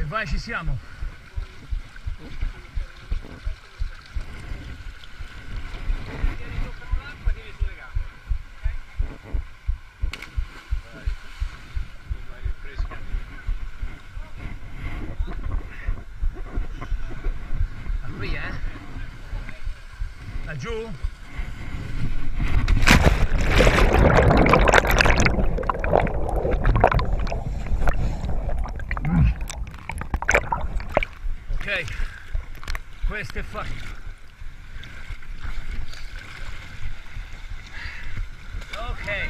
Vai, ci siamo. Qui, laggiù? Ok, questo è fatto. Ok.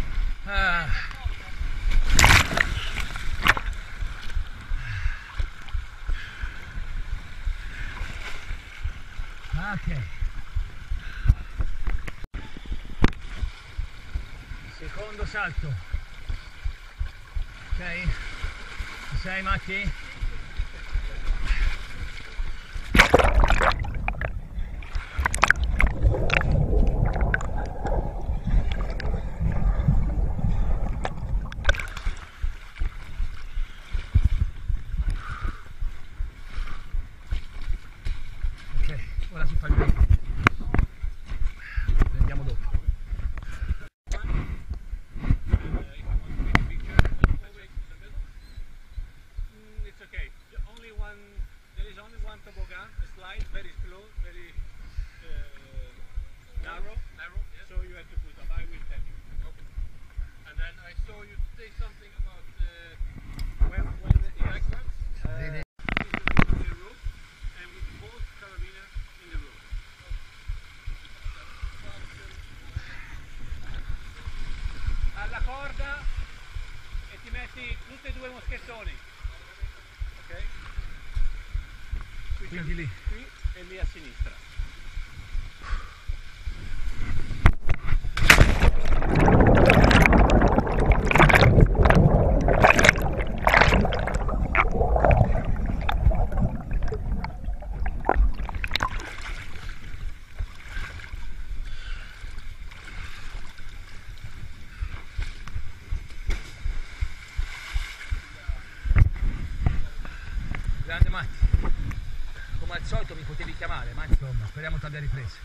Ok. Secondo salto. Ok? Ci sei, Matti? Ora si fa il video. Prendiamo dopo. It's okay. Only one. There is only one toboggan, a slide, very slow, very narrow. Yes. So you have to put up. I will tell you. Okay. And then I saw you say something about when the electrons. Alla corda e ti metti tutti e due i moschettoni, ok? Quindi lì. Qui e lì a sinistra. Grande Matti, come al solito mi potevi chiamare, ma insomma, speriamo ti abbia ripreso.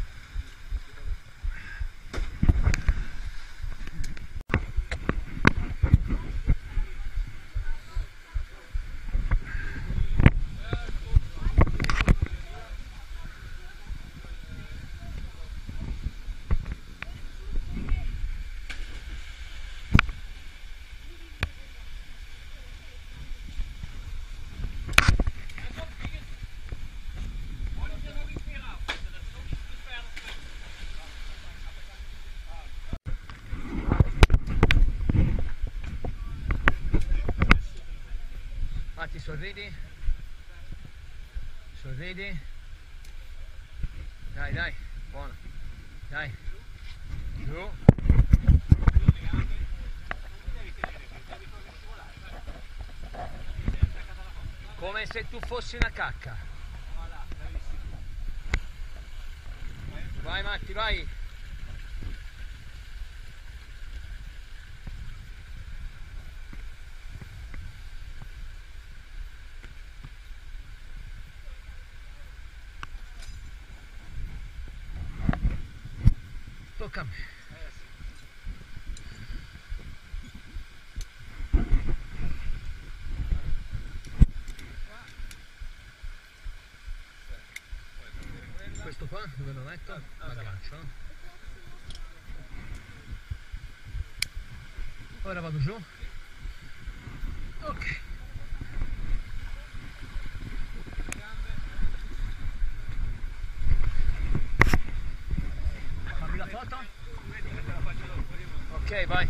Matti, sorridi, sorridi, dai dai, buono, dai, giù, come se tu fossi una cacca, vai Matti, vai. Tocca a me. Questo qua dove lo metto? L'aggancio. Ora vado giù. Ok. Fammi la foto. Ok, vai.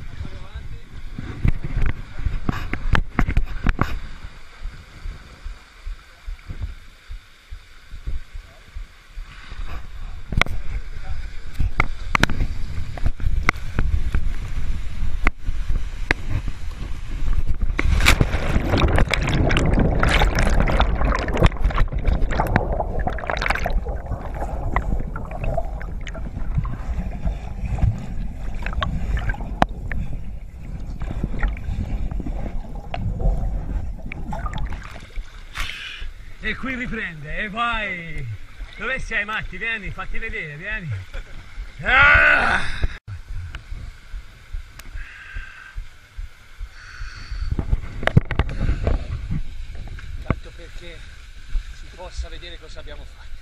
E qui riprende, e vai! Dove sei Matti? Vieni, fatti vedere, vieni! Ah! Tanto perché si possa vedere cosa abbiamo fatto.